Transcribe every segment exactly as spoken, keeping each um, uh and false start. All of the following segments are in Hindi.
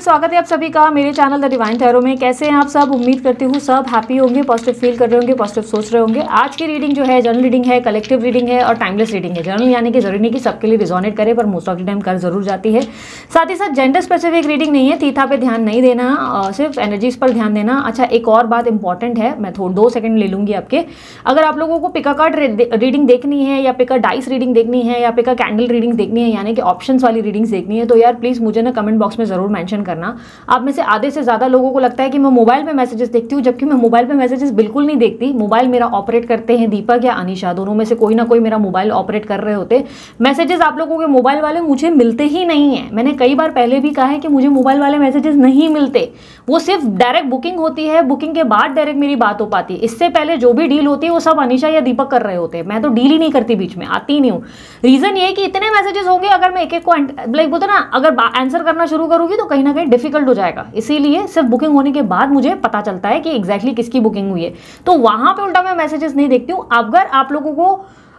स्वागत है आप सभी का मेरे चैनल द डिवाइन टैरो में। कैसे हैं आप सब? उम्मीद करती हूँ सब हैप्पी होंगे, पॉजिटिव फील कर रहे होंगे, पॉजिटिव सोच रहे होंगे। आज की रीडिंग जो है जनरल रीडिंग है, कलेक्टिव रीडिंग है और टाइमलेस रीडिंग है। जनरल यानी कि जरूरी नहीं कि सबके लिए रिजोनेट करे, पर मोस्ट ऑफ द टाइम कर जरूर जाती है। साथ ही साथ जेंडर स्पेसिफिक रीडिंग नहीं है, थीथा पे ध्यान नहीं देना, सिर्फ एनर्जीज पर ध्यान देना। अच्छा, एक और बात इंपॉर्टेंट है, मैं थोड़ा दो सेकंड ले लूंगी आपके। अगर आप लोगों को पिका कार्ड रीडिंग देखनी है या पिका डाइस रीडिंग देखनी है या पिका कैंडल रीडिंग देखनी है, यानी कि ऑप्शंस वाली रीडिंग्स देखनी है, तो यार प्लीज मुझे ना कमेंट बॉक्स में जरूर मेंशन करना। आप में से आधे से ज्यादा लोगों को लगता है कि मैं मोबाइल पे मैसेजेस देखती हूँ, जबकि मैं मोबाइल पे मैसेजेस बिल्कुल नहीं देखती। मोबाइल मेरा ऑपरेट करते हैं दीपक या अनीशा, दोनों में से कोई ना कोई मेरा मोबाइल ऑपरेट कर रहे होते। मैसेजेस आप लोगों के मोबाइल वाले मुझे मिलते ही नहीं है। मैंने कई बार पहले भी कहा है कि मुझे मोबाइल वाले मैसेजेस नहीं मिलते, वो सिर्फ डायरेक्ट बुकिंग होती है, बुकिंग के बाद डायरेक्ट मेरी बात हो पाती है। इससे पहले जो भी डील होती है वो सब अनीशा या दीपक कर रहे होते हैं, मैं तो डील ही नहीं करती, बीच में आती नहीं हूँ। रीजन ये कि इतने मैसेजेस होंगे, अगर मैं एक एक को लाइक बोलते ना, अगर आंसर करना शुरू करूंगी तो कहीं ना कहीं डिफिकल्ट हो जाएगा। इसीलिए सिर्फ बुकिंग होने के बाद मुझे पता चलता है कि एग्जैक्टली किसकी बुकिंग हुई है, तो वहां पे उल्टा मैं मैसेजेस नहीं देखती हूँ। अगर आप लोगों को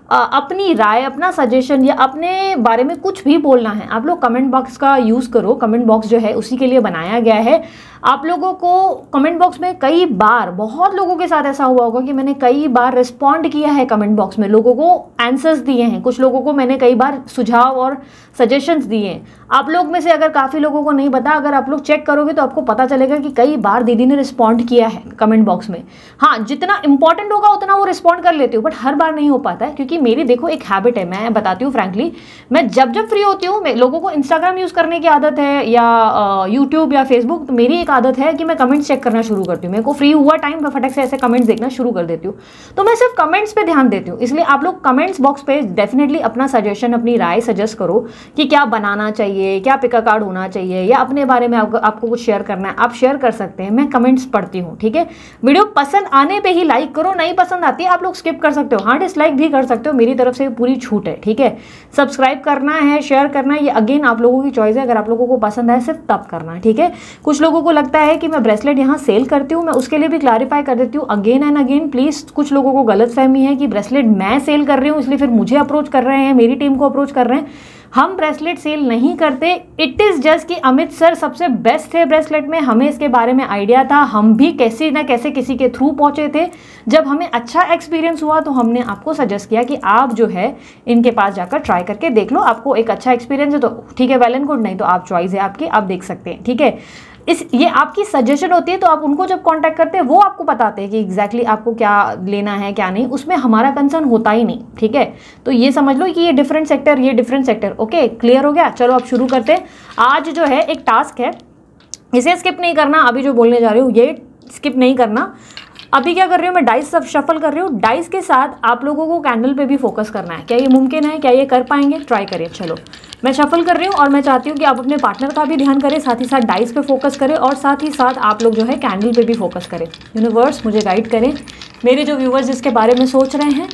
अपनी राय, अपना सजेशन या अपने बारे में कुछ भी बोलना है, आप लोग कमेंट बॉक्स का यूज़ करो। कमेंट बॉक्स जो है उसी के लिए बनाया गया है। आप लोगों को कमेंट बॉक्स में कई बार, बहुत लोगों के साथ ऐसा हुआ होगा कि मैंने कई बार रिस्पॉन्ड किया है कमेंट बॉक्स में, लोगों को आंसर्स दिए हैं, कुछ लोगों को मैंने कई बार सुझाव और सजेशंस दिए हैं। आप लोग में से अगर काफ़ी लोगों को नहीं पता, अगर आप लोग चेक करोगे तो आपको पता चलेगा कि कई बार दीदी ने रिस्पॉन्ड किया है कमेंट बॉक्स में। हाँ, जितना इंपॉर्टेंट होगा उतना वो रिस्पॉन्ड कर लेती हूँ, बट हर बार नहीं हो पाता है, क्योंकि मेरी देखो एक हैबिट है, मैं बताती हूँ फ्रैंकली। मैं जब जब फ्री होती हूँ, लोगों को इंस्टाग्राम यूज़ करने की आदत है या यूट्यूब या फेसबुक, तो मेरी एक आदत है कि मैं कमेंट्स चेक करना शुरू करती हूँ। मेरे को फ्री हुआ टाइम मैं फटक से ऐसे कमेंट्स देखना शुरू कर देती हूँ, तो मैं सिर्फ कमेंट्स पे ध्यान देती हूँ। इसलिए आप लोग कमेंट्स बॉक्स पे डेफिनेटली अपना सजेशन, अपनी राय सजेस्ट करो कि क्या बनाना चाहिए, क्या पिका कार्ड होना चाहिए, या अपने बारे में आपको आपको कुछ शेयर करना है, आप शेयर कर सकते हैं। मैं कमेंट्स पढ़ती हूँ, ठीक है। वीडियो पसंद आने पे ही लाइक करो, नहीं पसंद आती है आप लोग स्किप कर सकते हो, हाँ डिसलाइक भी कर सकते हो, मेरी तरफ से पूरी छूट है, ठीक है। सब्सक्राइब करना है, शेयर करना है, ये अगेन आप लोगों की चॉइस है। अगर आप लोगों को पसंद आए सिर्फ तब करना है, ठीक है। कुछ लोगों को लगता है कि मैं ब्रेसलेट यहाँ सेल करती हूँ, मैं उसके लिए भी क्लैरिफाई कर देती हूँ अगेन एंड अगेन प्लीज। कुछ लोगों को गलत फहमी है कि ब्रेसलेट मैं सेल कर रही हूँ इसलिए फिर मुझे अप्रोच कर रहे हैं, मेरी टीम को अप्रोच कर रहे हैं। हम ब्रेसलेट सेल नहीं करते। इट इज जस्ट कि अमित सर सबसे बेस्ट थे ब्रेसलेट में, हमें इसके बारे में आइडिया था, हम भी कैसे ना कैसे किसी के थ्रू पहुंचे थे। जब हमें अच्छा एक्सपीरियंस हुआ तो हमने आपको सजेस्ट किया कि आप जो है इनके पास जाकर ट्राई करके देख लो। आपको एक अच्छा एक्सपीरियंस है तो ठीक है, वेल एंड गुड, नहीं तो आप चॉइस है आपकी, आप देख सकते हैं, ठीक है। इस ये आपकी सजेशन होती है, तो आप उनको जब कांटेक्ट करते हैं वो आपको बताते हैं कि एग्जैक्टली exactly आपको क्या लेना है क्या नहीं, उसमें हमारा कंसर्न होता ही नहीं, ठीक है। तो ये समझ लो कि ये डिफरेंट सेक्टर, ये डिफरेंट सेक्टर। ओके, क्लियर हो गया? चलो अब शुरू करते हैं। आज जो है एक टास्क है, इसे स्किप नहीं करना। अभी जो बोलने जा रही हूँ ये स्किप नहीं करना। अभी क्या कर रही हूँ मैं, डाइस सब शफल कर रही हूँ। डाइस के साथ आप लोगों को कैंडल पे भी फोकस करना है। क्या ये मुमकिन है? क्या ये कर पाएंगे? ट्राई करिए। चलो मैं शफल कर रही हूँ और मैं चाहती हूँ कि आप अपने पार्टनर का भी ध्यान करें, साथ ही साथ डाइस पे फोकस करें और साथ ही साथ आप लोग जो है कैंडल पे भी फोकस करें। यूनिवर्स मुझे गाइड करें। मेरे जो व्यूवर्स जिसके बारे में सोच रहे हैं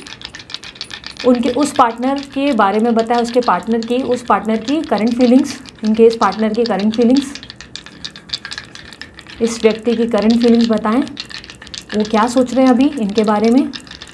उनके उस पार्टनर के बारे में बताएं, उसके पार्टनर की, उस पार्टनर की करंट फीलिंग्स, इनके इस पार्टनर की करंट फीलिंग्स, इस व्यक्ति की करंट फीलिंग्स बताएं, वो क्या सोच रहे हैं अभी इनके बारे में।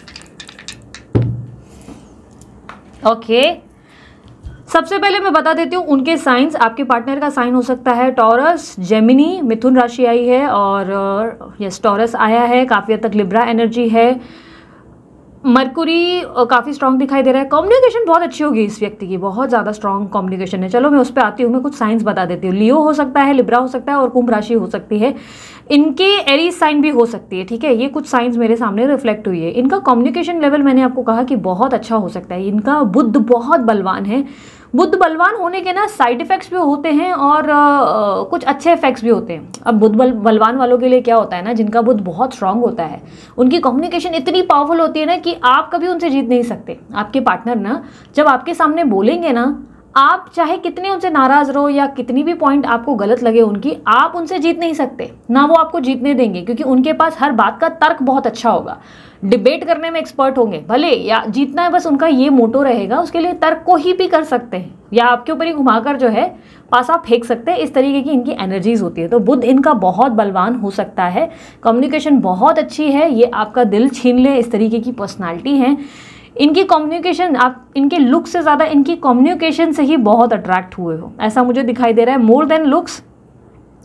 ओके, सबसे पहले मैं बता देती हूँ उनके साइंस। आपके पार्टनर का साइन हो सकता है टॉरस, जेमिनी, मिथुन राशि आई है और यस टॉरस आया है, काफ़ी हद तक लिब्रा एनर्जी है, मरकुरी काफ़ी स्ट्रांग दिखाई दे रहा है। कम्युनिकेशन बहुत अच्छी होगी इस व्यक्ति की, बहुत ज़्यादा स्ट्रांग कम्युनिकेशन है। चलो मैं उस पर आती हूँ, मैं कुछ साइंस बता देती हूँ। लियो हो सकता है, लिब्रा हो सकता है और कुंभ राशि हो सकती है। इनके एरीज साइन भी हो सकती है, ठीक है। ये कुछ साइंस मेरे सामने रिफ्लेक्ट हुई है। इनका कम्युनिकेशन लेवल मैंने आपको कहा कि बहुत अच्छा हो सकता है। इनका बुद्ध बहुत बलवान है। बुद्ध बलवान होने के ना साइड इफेक्ट्स भी होते हैं और आ, कुछ अच्छे इफेक्ट्स भी होते हैं। अब बुद्ध बल बलवान वालों के लिए क्या होता है ना, जिनका बुद्ध बहुत स्ट्रांग होता है, उनकी कम्युनिकेशन इतनी पावरफुल होती है ना कि आप कभी उनसे जीत नहीं सकते। आपके पार्टनर ना जब आपके सामने बोलेंगे ना, आप चाहे कितने उनसे नाराज रहो या कितनी भी पॉइंट आपको गलत लगे उनकी, आप उनसे जीत नहीं सकते, ना वो आपको जीतने देंगे, क्योंकि उनके पास हर बात का तर्क बहुत अच्छा होगा। डिबेट करने में एक्सपर्ट होंगे, भले या जीतना है बस उनका ये मोटो रहेगा, उसके लिए तर्क को ही भी कर सकते हैं या आपके ऊपर ही घुमाकर जो है पासा फेंक सकते हैं। इस तरीके की इनकी एनर्जीज होती है। तो बुद्ध इनका बहुत बलवान हो सकता है। कम्युनिकेशन बहुत अच्छी है, ये आपका दिल छीन ले इस तरीके की पर्सनालिटी है। इनकी कम्युनिकेशन, आप इनके लुक से ज़्यादा इनकी कम्युनिकेशन से ही बहुत अट्रैक्ट हुए हो, ऐसा मुझे दिखाई दे रहा है। मोर देन लुक्स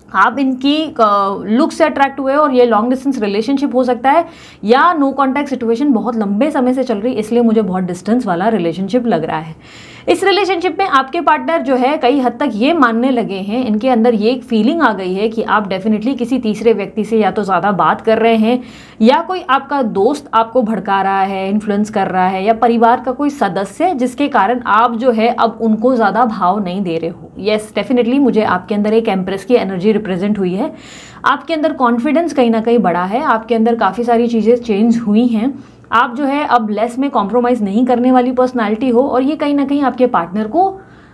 आप इनकी लुक से अट्रैक्ट हुए और ये लॉन्ग डिस्टेंस रिलेशनशिप हो सकता है, या नो कॉन्टैक्ट सिचुएशन बहुत लंबे समय से चल रही है इसलिए मुझे बहुत डिस्टेंस वाला रिलेशनशिप लग रहा है। इस रिलेशनशिप में आपके पार्टनर जो है कई हद तक ये मानने लगे हैं, इनके अंदर ये एक फीलिंग आ गई है कि आप डेफिनेटली किसी तीसरे व्यक्ति से या तो ज़्यादा बात कर रहे हैं, या कोई आपका दोस्त आपको भड़का रहा है, इन्फ्लुएंस कर रहा है, या परिवार का कोई सदस्य जिसके कारण आप जो है अब उनको ज़्यादा भाव नहीं दे रहे हो। येस, डेफिनेटली मुझे आपके अंदर एक एम्प्रेस की एनर्जी रिप्रेजेंट हुई है। आपके अंदर कॉन्फिडेंस कहीं ना कहीं बढ़ा है, आपके अंदर काफ़ी सारी चीज़ें चेंज हुई हैं। आप जो है अब लेस में कॉम्प्रोमाइज़ नहीं करने वाली पर्सनालिटी हो, और ये कहीं ना कहीं आपके पार्टनर को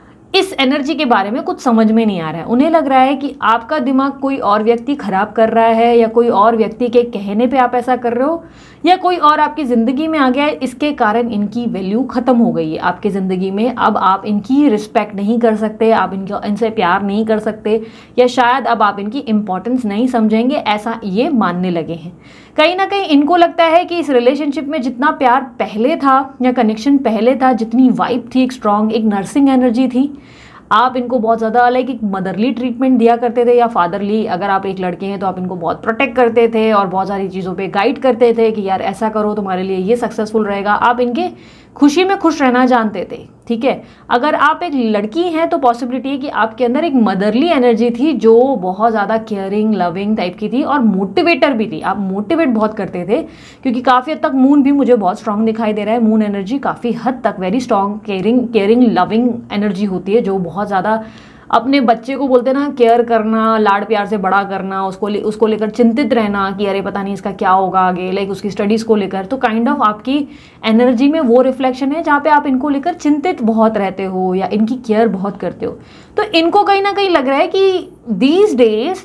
इस एनर्जी के बारे में कुछ समझ में नहीं आ रहा है। उन्हें लग रहा है कि आपका दिमाग कोई और व्यक्ति खराब कर रहा है, या कोई और व्यक्ति के कहने पे आप ऐसा कर रहे हो, या कोई और आपकी ज़िंदगी में आ गया है, इसके कारण इनकी वैल्यू ख़त्म हो गई है आपकी ज़िंदगी में। अब आप इनकी रिस्पेक्ट नहीं कर सकते, आप इनका इनसे प्यार नहीं कर सकते, या शायद अब आप इनकी इम्पोर्टेंस नहीं समझेंगे, ऐसा ये मानने लगे हैं। कहीं ना कहीं इनको लगता है कि इस रिलेशनशिप में जितना प्यार पहले था या कनेक्शन पहले था, जितनी वाइब थी, एक स्ट्रॉन्ग एक नर्सिंग एनर्जी थी, आप इनको बहुत ज़्यादा लाइक एक मदरली ट्रीटमेंट दिया करते थे, या फादरली, अगर आप एक लड़के हैं तो आप इनको बहुत प्रोटेक्ट करते थे और बहुत सारी चीज़ों पे गाइड करते थे कि यार ऐसा करो तुम्हारे लिए ये सक्सेसफुल रहेगा। आप इनके खुशी में खुश रहना जानते थे, ठीक है। अगर आप एक लड़की हैं तो पॉसिबिलिटी है कि आपके अंदर एक मदरली एनर्जी थी जो बहुत ज़्यादा केयरिंग लविंग टाइप की थी, और मोटिवेटर भी थी। आप मोटिवेट बहुत करते थे, क्योंकि काफ़ी हद तक मून भी मुझे बहुत स्ट्रांग दिखाई दे रहा है। मून एनर्जी काफ़ी हद तक very strong caring caring loving energy होती है, जो बहुत ज़्यादा अपने बच्चे को बोलते ना केयर करना, लाड प्यार से बड़ा करना, उसको ले, उसको लेकर चिंतित रहना कि अरे पता नहीं इसका क्या होगा आगे, लाइक उसकी स्टडीज़ को लेकर। तो काइंड ऑफ आपकी एनर्जी में वो रिफ्लेक्शन है जहाँ पे आप इनको लेकर चिंतित बहुत रहते हो या इनकी केयर बहुत करते हो। तो इनको कहीं ना कहीं लग रहा है कि दीज डेज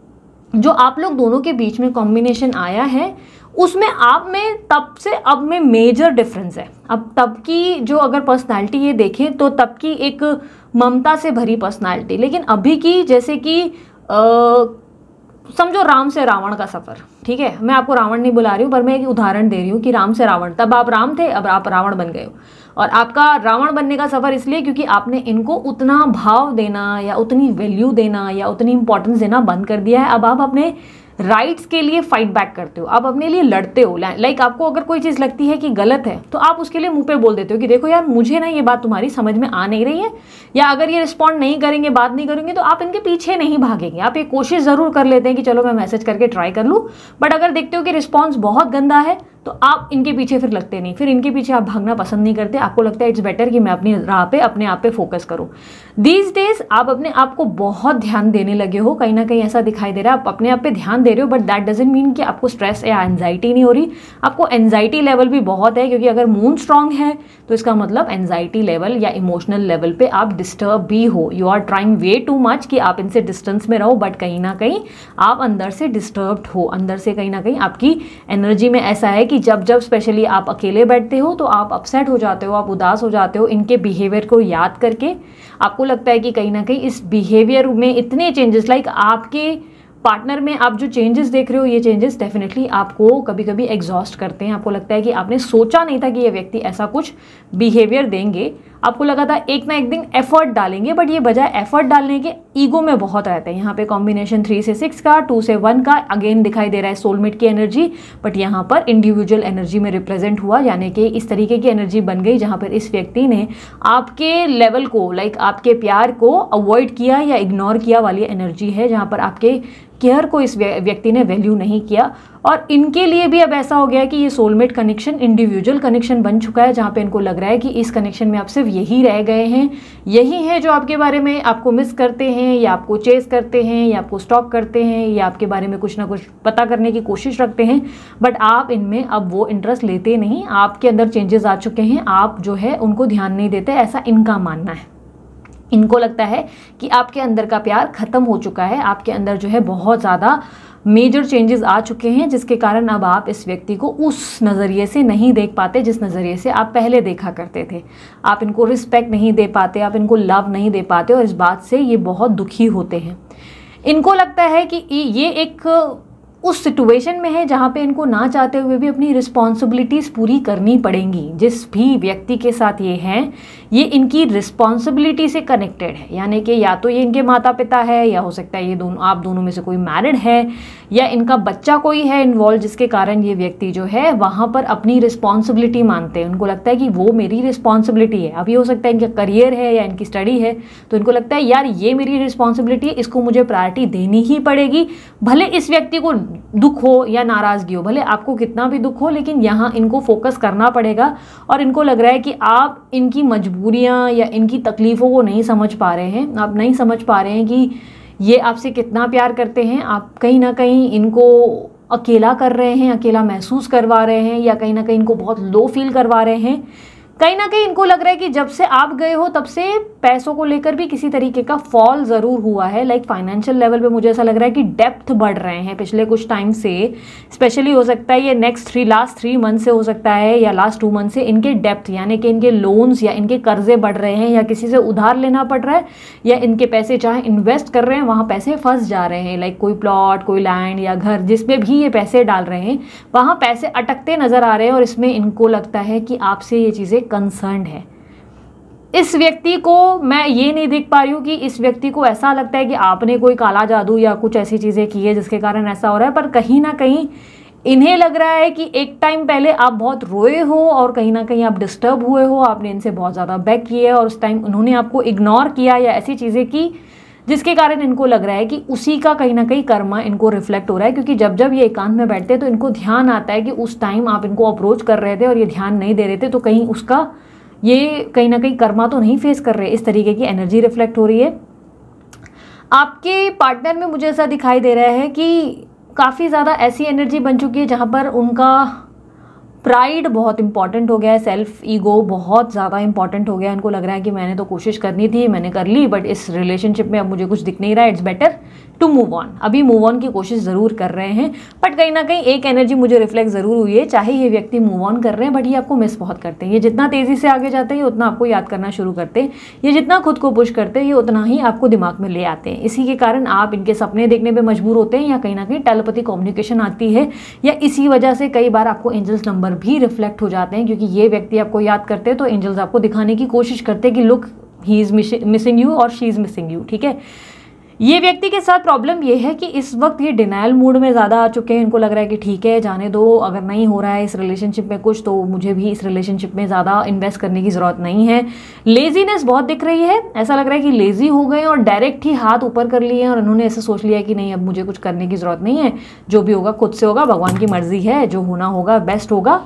जो आप लोग दोनों के बीच में कॉम्बिनेशन आया है, उसमें आप में तब से अब में मेजर डिफरेंस है। अब तब की जो अगर पर्सनालिटी ये देखें तो तब की एक ममता से भरी पर्सनालिटी, लेकिन अभी की जैसे कि समझो राम से रावण का सफ़र, ठीक है। मैं आपको रावण नहीं बुला रही हूँ, पर मैं एक उदाहरण दे रही हूँ कि राम से रावण, तब आप राम थे, अब आप रावण बन गए हो। और आपका रावण बनने का सफ़र इसलिए क्योंकि आपने इनको उतना भाव देना या उतनी वैल्यू देना या उतनी इंपॉर्टेंस देना बंद कर दिया है। अब आप अपने राइट्स के लिए फाइट बैक करते हो, आप अपने लिए लड़ते हो। लाइक आपको अगर कोई चीज़ लगती है कि गलत है तो आप उसके लिए मुंह पे बोल देते हो कि देखो यार मुझे ना ये बात तुम्हारी समझ में आ नहीं रही है, या अगर ये रिस्पॉन्ड नहीं करेंगे, बात नहीं करेंगे, तो आप इनके पीछे नहीं भागेंगे। आप ये कोशिश ज़रूर कर लेते हैं कि चलो मैं मैसेज करके ट्राई कर लूँ, बट अगर देखते हो कि रिस्पॉन्स बहुत गंदा है तो आप इनके पीछे फिर लगते नहीं, फिर इनके पीछे आप भागना पसंद नहीं करते। आपको लगता है इट्स बेटर कि मैं अपनी राह पे अपने आप पे फोकस करूं। दीज डेज आप अपने आप को बहुत ध्यान देने लगे हो, कहीं ना कहीं ऐसा दिखाई दे रहा है। आप अपने आप पे ध्यान दे रहे हो, बट दैट डजंट मीन कि आपको स्ट्रेस या एंजाइटी नहीं हो रही। आपको एंजाइटी लेवल भी बहुत है, क्योंकि अगर मून स्ट्रांग है तो इसका मतलब एंजाइटी लेवल या इमोशनल लेवल पे आप डिस्टर्ब भी हो। You are trying way too much कि आप इनसे डिस्टेंस में रहो, बट कहीं ना कहीं आप अंदर से डिस्टर्ब्ड हो। अंदर से कहीं ना कहीं आपकी एनर्जी में ऐसा है कि जब जब स्पेशली आप अकेले बैठते हो तो आप अपसेट हो जाते हो, आप उदास हो जाते हो इनके बिहेवियर को याद करके। आपको लगता है कि कहीं ना कहीं इस बिहेवियर में इतने चेंजेस, लाइक आपके पार्टनर में आप जो चेंजेस देख रहे हो, ये चेंजेस डेफिनेटली आपको कभी कभी एग्जॉस्ट करते हैं। आपको लगता है कि आपने सोचा नहीं था कि ये व्यक्ति ऐसा कुछ बिहेवियर देंगे। आपको लगा था एक ना एक दिन एफर्ट डालेंगे, बट ये बजाय एफर्ट डालने के ईगो में बहुत रहते हैं। यहाँ पे कॉम्बिनेशन थ्री से सिक्स का, टू से वन का अगेन दिखाई दे रहा है सोलमेट की एनर्जी, बट यहाँ पर इंडिविजुअल एनर्जी में रिप्रेजेंट हुआ, यानी कि इस तरीके की एनर्जी बन गई जहाँ पर इस व्यक्ति ने आपके लेवल को, लाइक आपके प्यार को अवॉइड किया या इग्नोर किया वाली एनर्जी है, जहाँ पर आपके केयर को इस व्यक्ति ने वैल्यू नहीं किया। और इनके लिए भी अब ऐसा हो गया है कि ये सोलमेट कनेक्शन इंडिविजुअल कनेक्शन बन चुका है, जहाँ पे इनको लग रहा है कि इस कनेक्शन में आप सिर्फ यही रह गए हैं, यही है जो आपके बारे में आपको मिस करते हैं, या आपको चेस करते हैं, या आपको स्टॉक करते हैं, या आपके बारे में कुछ ना कुछ पता करने की कोशिश रखते हैं, बट आप इनमें अब वो इंटरेस्ट लेते नहीं। आपके अंदर चेंजेस आ चुके हैं, आप जो है उनको ध्यान नहीं देते, ऐसा इनका मानना है। इनको लगता है कि आपके अंदर का प्यार ख़त्म हो चुका है, आपके अंदर जो है बहुत ज़्यादा मेजर चेंजेस आ चुके हैं, जिसके कारण अब आप इस व्यक्ति को उस नज़रिए से नहीं देख पाते जिस नज़रिए से आप पहले देखा करते थे। आप इनको रिस्पेक्ट नहीं दे पाते, आप इनको लव नहीं दे पाते, और इस बात से ये बहुत दुखी होते हैं। इनको लगता है कि ये एक उस सिचुएशन में है जहाँ पे इनको ना चाहते हुए भी अपनी रिस्पॉन्सिबिलिटीज़ पूरी करनी पड़ेंगी। जिस भी व्यक्ति के साथ ये हैं, ये इनकी रिस्पॉन्सिबिलिटी से कनेक्टेड है, यानी कि या तो ये इनके माता पिता है, या हो सकता है ये दोनों, आप दोनों में से कोई मैरिड है, या इनका बच्चा कोई है इन्वॉल्व, जिसके कारण ये व्यक्ति जो है वहाँ पर अपनी रिस्पॉन्सिबिलिटी मानते हैं। उनको लगता है कि वो मेरी रिस्पॉन्सिबिलिटी है। अब ये हो सकता है इनका करियर है या इनकी स्टडी है, तो इनको लगता है यार ये मेरी रिस्पॉन्सिबिलिटी है, इसको मुझे प्रायोरिटी देनी ही पड़ेगी, भले इस व्यक्ति को दुख हो या नाराज़गी हो, भले आपको कितना भी दुख हो, लेकिन यहाँ इनको फोकस करना पड़ेगा। और इनको लग रहा है कि आप इनकी मजबूरियाँ या इनकी तकलीफ़ों को नहीं समझ पा रहे हैं, आप नहीं समझ पा रहे हैं कि ये आपसे कितना प्यार करते हैं। आप कहीं ना कहीं इनको अकेला कर रहे हैं, अकेला महसूस करवा रहे हैं, या कहीं ना कहीं इनको बहुत लो फील करवा रहे हैं। कहीं ना कहीं इनको लग रहा है कि जब से आप गए हो तब से पैसों को लेकर भी किसी तरीके का फॉल ज़रूर हुआ है। लाइक फाइनेंशियल लेवल पे मुझे ऐसा लग रहा है कि डेप्थ बढ़ रहे हैं पिछले कुछ टाइम से। स्पेशली हो सकता है ये next three last three month से हो सकता है, या लास्ट टू मंथ से इनके डेप्थ, यानी कि इनके लोन्स या इनके कर्जे बढ़ रहे हैं, या किसी से उधार लेना पड़ रहा है, या इनके पैसे चाहे इन्वेस्ट कर रहे हैं वहाँ पैसे फंस जा रहे हैं। लाइक कोई प्लॉट, कोई लैंड या घर, जिसमें भी ये पैसे डाल रहे हैं वहाँ पैसे अटकते नज़र आ रहे हैं, और इसमें इनको लगता है कि आपसे ये चीज़ें कंसर्न्ड है। इस व्यक्ति को मैं ये नहीं देख पा रही हूँ कि इस व्यक्ति को ऐसा लगता है कि आपने कोई काला जादू या कुछ ऐसी चीज़ें की है जिसके कारण ऐसा हो रहा है, पर कहीं ना कहीं इन्हें लग रहा है कि एक टाइम पहले आप बहुत रोए हो और कहीं ना कहीं आप डिस्टर्ब हुए हो, आपने इनसे बहुत ज़्यादा बैक किया है, और उस टाइम उन्होंने आपको इग्नोर किया या ऐसी चीज़ें की जिसके कारण इनको लग रहा है कि उसी का कहीं ना कहीं कर्मा इनको रिफ्लेक्ट हो रहा है। क्योंकि जब जब ये एकांत में बैठते हैं तो इनको ध्यान आता है कि उस टाइम आप इनको अप्रोच कर रहे थे और ये ध्यान नहीं दे रहे थे, तो कहीं उसका ये कहीं ना कहीं कर्मा तो नहीं फेस कर रहे। इस तरीके की एनर्जी रिफ्लेक्ट हो रही है। आपके पार्टनर में मुझे ऐसा दिखाई दे रहा है कि काफ़ी ज़्यादा ऐसी एनर्जी बन चुकी है जहाँ पर उनका प्राइड बहुत इंपॉर्टेंट हो गया है, सेल्फ ईगो बहुत ज़्यादा इंपॉर्टेंट हो गया है। इनको लग रहा है कि मैंने तो कोशिश करनी थी, मैंने कर ली, बट इस रिलेशनशिप में अब मुझे कुछ दिख नहीं रहा है, it's better to move on. अभी मूव ऑन की कोशिश ज़रूर कर रहे हैं, बट कहीं ना कहीं एक एनर्जी मुझे रिफ्लेक्ट ज़रूर हुई है, चाहे ये व्यक्ति मूव ऑन कर रहे हैं बट ये आपको मिस बहुत करते हैं। ये जितना तेज़ी से आगे जाते हैं ये उतना आपको याद करना शुरू करते हैं, ये जितना खुद को पुश करते हैं ये उतना ही आपको दिमाग में ले आते हैं। इसी के कारण आप इनके सपने देखने पर मजबूर होते हैं, या कहीं ना कहीं टेलीपैथी कम्युनिकेशन आती है, या इसी वजह से कई बार आपको एंजल्स नंबर भी रिफ्लेक्ट हो जाते हैं, क्योंकि ये व्यक्ति आपको याद करते हैं तो एंजल्स आपको दिखाने की कोशिश करते हैं कि look he is missing you और शी इज़ मिसिंग यू। ठीक है, ये व्यक्ति के साथ प्रॉब्लम ये है कि इस वक्त ये डिनायल मूड में ज़्यादा आ चुके हैं। इनको लग रहा है कि ठीक है जाने दो, अगर नहीं हो रहा है इस रिलेशनशिप में कुछ तो मुझे भी इस रिलेशनशिप में ज़्यादा इन्वेस्ट करने की ज़रूरत नहीं है। लेजीनेस बहुत दिख रही है, ऐसा लग रहा है कि लेजी हो गए और डायरेक्ट ही हाथ ऊपर कर लिए हैं, और उन्होंने ऐसा सोच लिया कि नहीं अब मुझे कुछ करने की ज़रूरत नहीं है, जो भी होगा खुद से होगा, भगवान की मर्जी है, जो होना होगा बेस्ट होगा।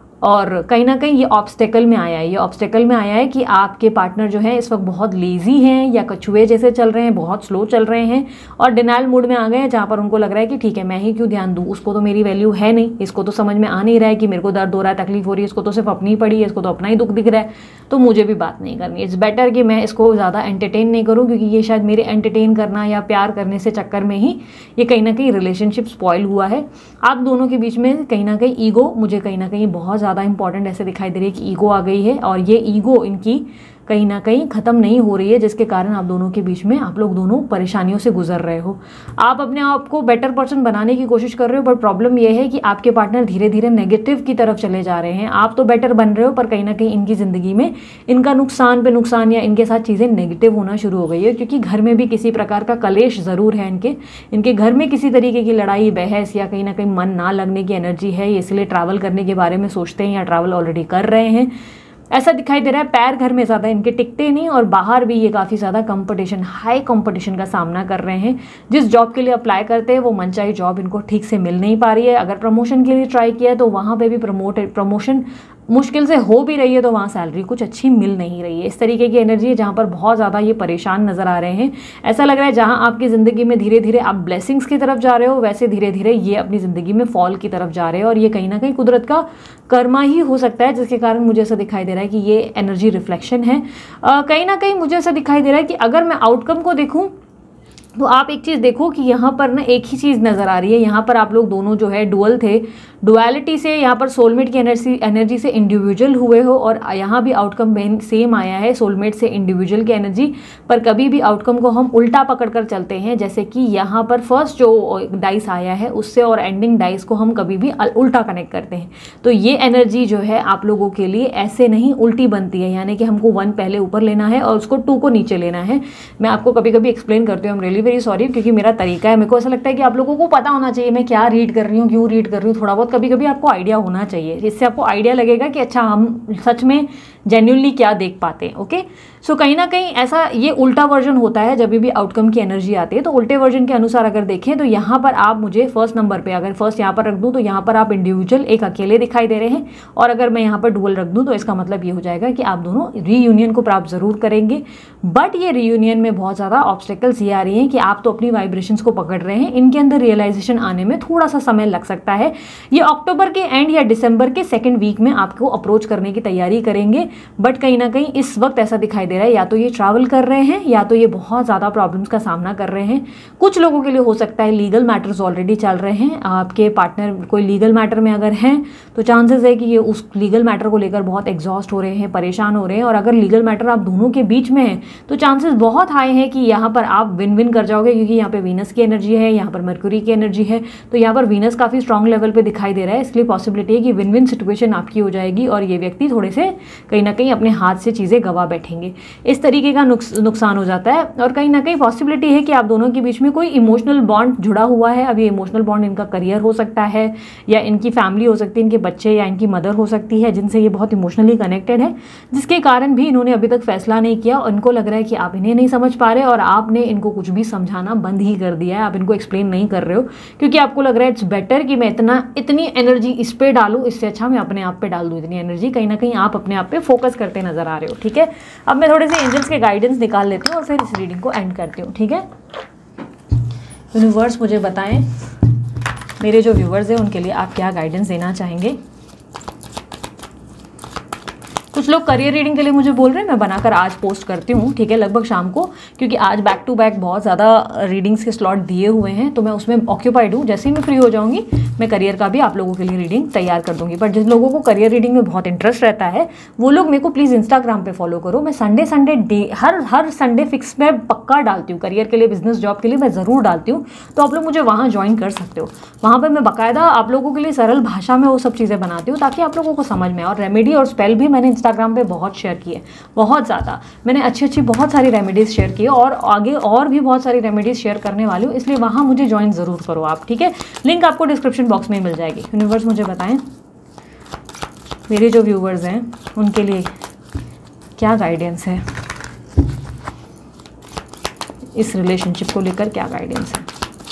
और कहीं ना कहीं ये ऑब्स्टेकल में आया है, ये ऑब्स्टेकल में आया है कि आपके पार्टनर जो है इस वक्त बहुत लेज़ी हैं, या कछुए जैसे चल रहे हैं, बहुत स्लो चल रहे हैं, और डिनायल मूड में आ गए हैं, जहाँ पर उनको लग रहा है कि ठीक है मैं ही क्यों ध्यान दूँ, उसको तो मेरी वैल्यू है नहीं, इसको तो समझ में आ नहीं रहा है कि मेरे को दर्द हो रहा है, तकलीफ हो रही है, इसको तो सिर्फ अपनी पड़ी है, इसको तो अपना ही दुख दिख रहा है, तो मुझे भी बात नहीं करनी। इट्स बेटर कि मैं इसको ज़्यादा एंटरटेन नहीं करूँ, क्योंकि ये शायद मेरे एंटरटेन करना या प्यार करने से चक्कर में ही ये कहीं ना कहीं रिलेशनशिप स्पॉइल हुआ है। आप दोनों के बीच में कहीं ना कहीं ईगो मुझे कहीं ना कहीं बहुत ज़्यादा इंपॉर्टेंट ऐसे दिखाई दे रही है कि ईगो आ गई है, और ये ईगो इनकी कहीं ना कहीं ख़त्म नहीं हो रही है, जिसके कारण आप दोनों के बीच में आप लोग दोनों परेशानियों से गुजर रहे हो। आप अपने आप को बेटर पर्सन बनाने की कोशिश कर रहे हो, बट प्रॉब्लम यह है कि आपके पार्टनर धीरे धीरे नेगेटिव की तरफ चले जा रहे हैं। आप तो बेटर बन रहे हो, पर कहीं ना कहीं इनकी ज़िंदगी में इनका नुकसान पे नुकसान, या इनके साथ चीज़ें नेगेटिव होना शुरू हो गई है, क्योंकि घर में भी किसी प्रकार का कलेश ज़रूर है इनके इनके घर में किसी तरीके की लड़ाई बहस या कहीं ना कहीं मन ना लगने की एनर्जी है, इसलिए ट्रैवल करने के बारे में सोचते हैं या ट्रैवल ऑलरेडी कर रहे हैं, ऐसा दिखाई दे रहा है। पैर घर में ज़्यादा इनके टिकते नहीं, और बाहर भी ये काफ़ी ज़्यादा कंपटीशन, हाई कंपटीशन का सामना कर रहे हैं। जिस जॉब के लिए अप्लाई करते हैं वो मनचाही जॉब इनको ठीक से मिल नहीं पा रही है। अगर प्रमोशन के लिए ट्राई किया है तो वहाँ पे भी प्रमोट प्रमोशन मुश्किल से हो भी रही है, तो वहाँ सैलरी कुछ अच्छी मिल नहीं रही है। इस तरीके की एनर्जी है जहाँ पर बहुत ज़्यादा ये परेशान नज़र आ रहे हैं। ऐसा लग रहा है जहाँ आपकी ज़िंदगी में धीरे धीरे आप ब्लेसिंग्स की तरफ जा रहे हो, वैसे धीरे धीरे ये अपनी ज़िंदगी में फॉल की तरफ जा रहे हैं, और ये कहीं ना कहीं कुदरत का कर्मा ही हो सकता है, जिसके कारण मुझे ऐसा दिखाई दे रहा है कि ये एनर्जी रिफ्लेक्शन है। कहीं ना कहीं मुझे ऐसा दिखाई दे रहा है कि अगर मैं आउटकम को देखूँ तो आप एक चीज़ देखो कि यहाँ पर ना एक ही चीज़ नज़र आ रही है, यहाँ पर आप लोग दोनों जो है डुअल थे, डुअलिटी से यहाँ पर सोलमेट की एनर्जी एनर्जी से इंडिविजुअल हुए हो, और यहाँ भी आउटकम सेम आया है सोलमेट से इंडिविजुअल की एनर्जी। पर कभी भी आउटकम को हम उल्टा पकड़ कर चलते हैं, जैसे कि यहाँ पर फर्स्ट जो डाइस आया है उससे और एंडिंग डाइस को हम कभी भी उल्टा कनेक्ट करते हैं। तो ये एनर्जी जो है आप लोगों के लिए ऐसे नहीं उल्टी बनती है, यानी कि हमको वन पहले ऊपर लेना है और उसको टू को नीचे लेना है। मैं आपको कभी कभी एक्सप्लेन करती हूँ, I am really very sorry, क्योंकि मेरा तरीका है। मेरे को ऐसा लगता है कि आप लोगों को पता होना चाहिए मैं क्या रीड कर रही हूँ, क्यों रीड कर रही हूँ, थोड़ा बहुत कभी कभी आपको आइडिया होना चाहिए। इससे आपको आइडिया लगेगा कि अच्छा हम सच में जेन्युइनली क्या देख पाते हैं। ओके, सो कहीं ना कहीं ऐसा ये उल्टा वर्जन होता है जब भी आउटकम की एनर्जी आती है। तो उल्टे वर्जन के अनुसार अगर देखें तो यहाँ पर आप मुझे फर्स्ट नंबर पे अगर फर्स्ट यहाँ पर रख दूँ तो यहाँ पर आप इंडिविजुअल एक अकेले दिखाई दे रहे हैं, और अगर मैं यहाँ पर डुअल रख दूँ तो इसका मतलब ये हो जाएगा कि आप दोनों रीयूनियन को प्राप्त जरूर करेंगे। बट ये रीयूनियन में बहुत ज़्यादा ऑब्स्टेकल्स ये आ रही हैं कि आप तो अपनी वाइब्रेशंस को पकड़ रहे हैं, इनके अंदर रियलाइजेशन आने में थोड़ा सा समय लग सकता है। ये अक्टूबर के एंड या दिसंबर के सेकेंड वीक में आपको अप्रोच करने की तैयारी करेंगे। बट कहीं ना कहीं इस वक्त ऐसा दिखाई दे रहा है या तो ये ट्रैवल कर रहे हैं या तो ये बहुत ज़्यादा प्रॉब्लम्स का सामना कर रहे हैं। कुछ लोगों के लिए हो सकता है लीगल मैटर्स ऑलरेडी चल रहे हैं, आपके पार्टनर कोई लीगल मैटर में अगर हैं तो चांसेस है कि ये उस लीगल मैटर को लेकर बहुत एग्जॉस्ट हो रहे हैं, परेशान हो रहे हैं। और अगर लीगल मैटर आप दोनों के बीच में है तो चांसेस बहुत हाई है कि यहाँ पर आप विन विन कर जाओगे, क्योंकि यहाँ पे वीनस की एनर्जी है, यहाँ पर मर्क्यूरी की एनर्जी है। तो यहाँ पर वीनस काफ़ी स्ट्रॉन्ग लेवल पे दिखाई दे रहा है, इसलिए पॉसिबिलिटी है कि विन विन सिचुएशन आपकी हो जाएगी और ये व्यक्ति थोड़े से कहीं ना कहीं अपने हाथ से चीज़ें गवा बैठेंगे। इस तरीके का नुक्स, नुकसान हो जाता है। और कहीं ना कहीं पॉसिबिलिटी है कि आप दोनों के बीच में कोई इमोशनल बॉन्ड जुड़ा हुआ है। अब ये इमोशनल बॉन्ड इनका करियर हो सकता है, या इनकी फैमिली हो सकती है, इनके बच्चे या इनकी मदर हो सकती है जिनसे ये बहुत इमोशनली कनेक्टेड है, जिसके कारण भी इन्होंने अभी तक फैसला नहीं किया। और इनको लग रहा है कि आप इन्हें नहीं समझ पा रहे और आपने इनको कुछ भी समझाना बंद ही कर दिया है, आप इनको एक्सप्लेन नहीं कर रहे हो, क्योंकि आपको लग रहा है इट्स बेटर कि मैं इतना इतनी एनर्जी इस पे डालूं, इससे अच्छा मैं अपने आप पे डाल दूं इतनी एनर्जी। कहीं ना कहीं आप अपने आप पे फोकस करते नजर आ रहे हो। ठीक है, अब मैं थोड़े से एंजल्स के गाइडेंस निकाल लेती हूँ और फिर इस रीडिंग को एंड करती हूँ। ठीक है, यूनिवर्स मुझे बताएं मेरे जो व्यूवर्स हैं उनके लिए आप क्या गाइडेंस देना चाहेंगे। कुछ लोग करियर रीडिंग के लिए मुझे बोल रहे हैं, मैं बनाकर आज पोस्ट करती हूँ। ठीक है, लगभग शाम को, क्योंकि आज बैक टू बैक बहुत ज़्यादा रीडिंग्स के स्लॉट दिए हुए हैं, तो मैं उसमें ऑक्यूपाइड हूँ। जैसे ही मैं फ्री हो जाऊँगी मैं करियर का भी आप लोगों के लिए रीडिंग तैयार कर दूँगी। बट जिन लोगों को करियर रीडिंग में बहुत इंटरेस्ट रहता है वो लोग मेरे को प्लीज़ इंस्टाग्राम पर फॉलो करो। मैं संडे संडे डे हर हर संडे फिक्स में पक्का डालती हूँ, करियर के लिए, बिजनेस जॉब के लिए मैं ज़रूर डालती हूँ। तो आप लोग मुझे वहाँ ज्वाइन कर सकते हो। वहाँ पर मैं बाकायदा आप लोगों के लिए सरल भाषा में वो सब चीज़ें बनाती हूँ ताकि आप लोगों को समझ में। और रेमेडी और स्पेल भी मैंने इंस्टाग्राम पर बहुत शेयर किए, बहुत ज़्यादा मैंने अच्छी अच्छी बहुत सारी रेमेडीज़ शेयर की और आगे और भी बहुत सारी रेमेडीज़ शेयर करने वाली हूँ, इसलिए वहाँ मुझे ज्वाइन ज़रूर करो आप। ठीक है, लिंक आपको डिस्क्रिप्शन बॉक्स में मिल जाएगी। यूनिवर्स मुझे बताएं मेरे जो व्यूवर्स हैं उनके लिए क्या गाइडेंस है, इस रिलेशनशिप को लेकर क्या गाइडेंस है।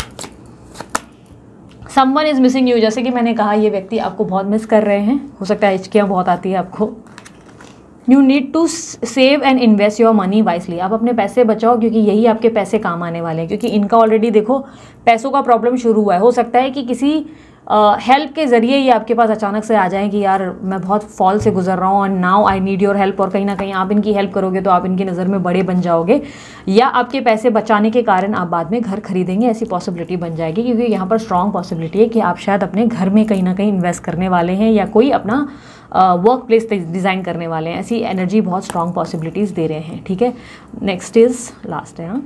समवन इज मिसिंग यू, जैसे कि मैंने कहा ये व्यक्ति आपको बहुत मिस कर रहे हैं। हो सकता है हिचकियाँ बहुत आती है आपको। You need to save and invest your money wisely, आप अपने पैसे बचाओ क्योंकि यही आपके पैसे काम आने वाले हैं। क्योंकि इनका ऑलरेडी देखो पैसों का प्रॉब्लम शुरू हुआ है। हो सकता है कि किसी हेल्प uh, के ज़रिए ये आपके पास अचानक से आ जाए कि यार मैं बहुत फॉल से गुजर रहा हूँ और now I need your help, और कहीं ना कहीं आप इनकी हेल्प करोगे तो आप इनकी नज़र में बड़े बन जाओगे, या आपके पैसे बचाने के कारण आप बाद में घर खरीदेंगे, ऐसी पॉसिबिलिटी बन जाएगी। क्योंकि यहाँ पर स्ट्रॉन्ग पॉसिबिलिटी है कि आप शायद अपने घर में कहीं ना कहीं इन्वेस्ट करने वाले हैं या कोई अपना वर्क प्लेस डिज़ाइन करने वाले हैं। ऐसी एनर्जी बहुत स्ट्रॉन्ग पॉसिबिलिटीज़ दे रहे हैं। ठीक है, नेक्स्ट इज लास्ट है, हाँ,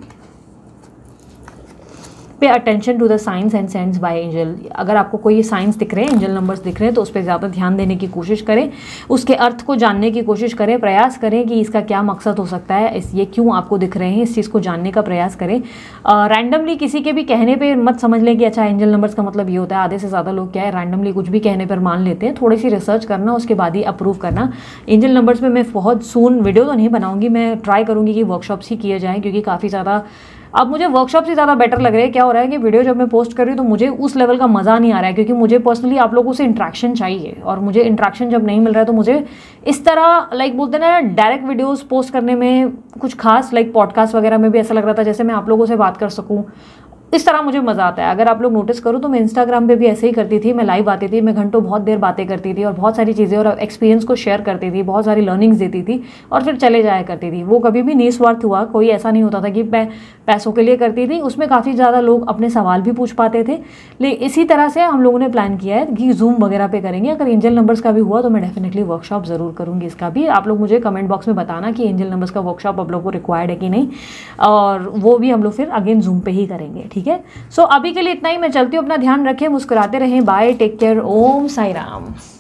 pay attention to the science and sense by angel. अगर आपको कोई साइंस दिख रहे हैं, एंजल नंबर्स दिख रहे हैं, तो उस पर ज़्यादा ध्यान देने की कोशिश करें, उसके अर्थ को जानने की कोशिश करें, प्रयास करें कि इसका क्या मकसद हो सकता है, इस ये क्यों आपको दिख रहे हैं, इस चीज़ को जानने का प्रयास करें। रैंडमली किसी के भी कहने पे मत समझ लें कि अच्छा एंजल नंबर्स का मतलब ये होता है। आधे से ज़्यादा लोग क्या है रैंडमली कुछ भी कहने पर मान लेते हैं। थोड़ी सी रिसर्च करना, उसके बाद ही अप्रूव करना। एंजल नंबर्स में मैं बहुत सून वीडियो तो नहीं बनाऊँगी, मैं ट्राई करूँगी कि वर्कशॉप्स ही किए जाएँ, क्योंकि काफ़ी ज़्यादा अब मुझे वर्कशॉप से ज़्यादा बेटर लग रहा है। क्या हो रहा है कि वीडियो जब मैं पोस्ट कर रही हूँ तो मुझे उस लेवल का मज़ा नहीं आ रहा है, क्योंकि मुझे पर्सनली आप लोगों से इंट्रैक्शन चाहिए, और मुझे इंट्रैक्शन जब नहीं मिल रहा है तो मुझे इस तरह लाइक बोलते हैं ना डायरेक्ट वीडियोस पोस्ट करने में कुछ खास लाइक पॉडकास्ट वगैरह में भी ऐसा लग रहा था जैसे मैं आप लोगों से बात कर सकूँ। इस तरह मुझे मज़ा आता है। अगर आप लोग नोटिस करो तो मैं इंस्टाग्राम पे भी ऐसे ही करती थी, मैं लाइव आती थी, मैं घंटों बहुत देर बातें करती थी और बहुत सारी चीज़ें और एक्सपीरियंस को शेयर करती थी, बहुत सारी लर्निंग्स देती थी और फिर चले जाया करती थी। वो कभी भी निस्वार्थ हुआ, कोई ऐसा नहीं होता था कि मैं पैसों के लिए करती थी। उसमें काफ़ी ज़्यादा लोग अपने सवाल भी पूछ पाते थे। लेकिन इसी तरह से हम लोगों ने प्लान किया है कि जूम वगैरह पे करेंगे। अगर एंजल नंबर्स का भी हुआ तो मैं डेफिनेटली वर्कशॉप ज़रूर करूँगी इसका भी। आप लोग मुझे कमेंट बॉक्स में बताना कि एंजल नंबर्स का वर्कशॉप आप लोग को रिक्वायर्ड है कि नहीं, और वो भी हम लोग फिर अगेन जूम पे ही करेंगे, ठीक है। सो अभी के लिए इतना ही, मैं चलती हूँ, अपना ध्यान रखें, मुस्कुराते रहें, bye, take care, Om Sai Ram.